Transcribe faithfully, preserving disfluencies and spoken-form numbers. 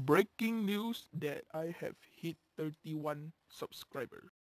Breaking news that I have hit thirty-one subscribers.